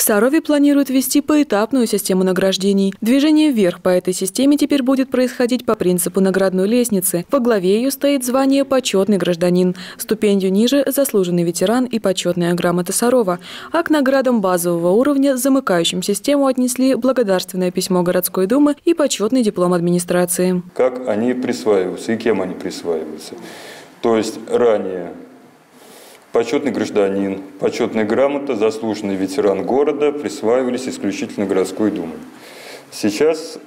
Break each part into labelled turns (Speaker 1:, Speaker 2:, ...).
Speaker 1: Сарове планируют ввести поэтапную систему награждений. Движение вверх по этой системе теперь будет происходить по принципу наградной лестницы. Во главе ее стоит звание «почетный гражданин». Ступенью ниже – заслуженный ветеран и почетная грамота Сарова. А к наградам базового уровня, замыкающим систему, отнесли благодарственное письмо городской думы и почетный диплом администрации.
Speaker 2: Как они присваиваются и кем они присваиваются. То есть ранее почетный гражданин, почетная грамота, заслуженный ветеран города присваивались исключительно городской думой. Сейчас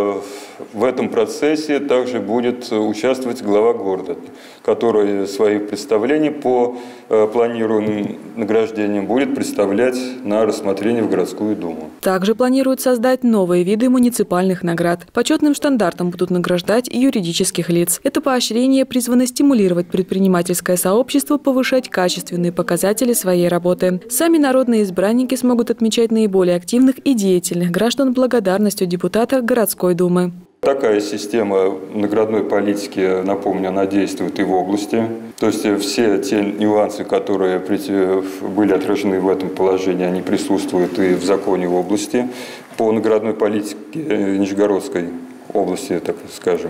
Speaker 2: в этом процессе также будет участвовать глава города, который свои представления по планируемым награждениям будет представлять на рассмотрение в городскую думу.
Speaker 1: Также планируют создать новые виды муниципальных наград. Почетным штандартом будут награждать и юридических лиц. Это поощрение призвано стимулировать предпринимательское сообщество повышать качественные показатели своей работы. Сами народные избранники смогут отмечать наиболее активных и деятельных граждан благодарностью депутата городской думы.
Speaker 2: Такая система наградной политики, напомню, она действует и в области. То есть все те нюансы, которые были отражены в этом положении, они присутствуют и в законе области по наградной политике Нижегородской области, так скажем.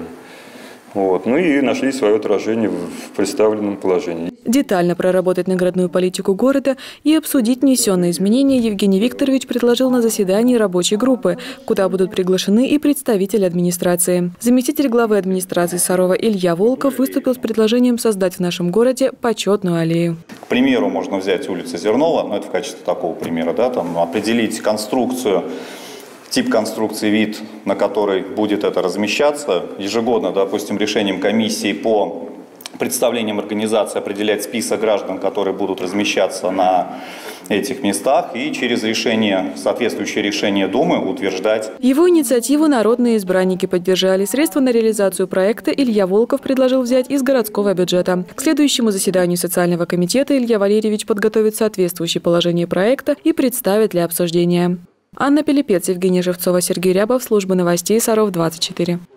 Speaker 2: Ну и нашли свое отражение в представленном положении.
Speaker 1: Детально проработать наградную политику города и обсудить внесенные изменения Евгений Викторович предложил на заседании рабочей группы, куда будут приглашены и представители администрации. Заместитель главы администрации Сарова Илья Волков выступил с предложением создать в нашем городе почетную аллею.
Speaker 3: К примеру, можно взять улицу Зернова, но это в качестве такого примера, определить конструкцию, тип конструкции, вид, на который будет это размещаться. Ежегодно, допустим, решением комиссии по представлениям организации определять список граждан, которые будут размещаться на этих местах, и через соответствующее решение Думы утверждать.
Speaker 1: Его инициативу народные избранники поддержали. Средства на реализацию проекта Илья Волков предложил взять из городского бюджета. К следующему заседанию социального комитета Илья Валерьевич подготовит соответствующее положение проекта и представит для обсуждения. Анна Пилипец, Евгения Живцова, Сергей Рябов, служба новостей Саров 24.